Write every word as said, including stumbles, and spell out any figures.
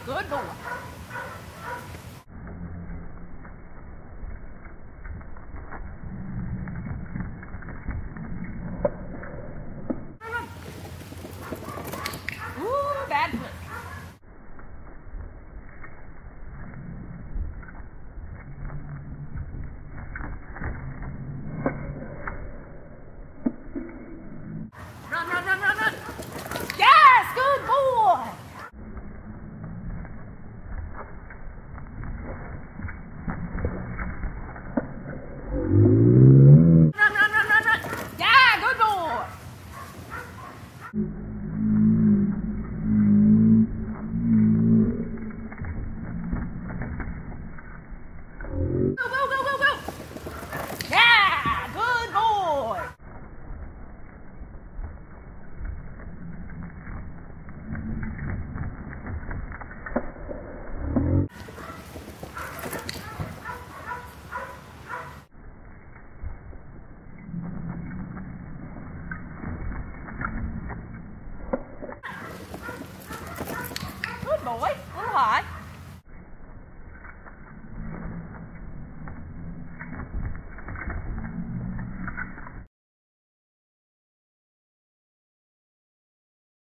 Good boy. Ooh, bad flick. Run, run, run, run, run. Yes, good boy. Run, run, run, run, run. Yeah, good boy. Go, go, go, go, go. Yeah, good boy. Good boy.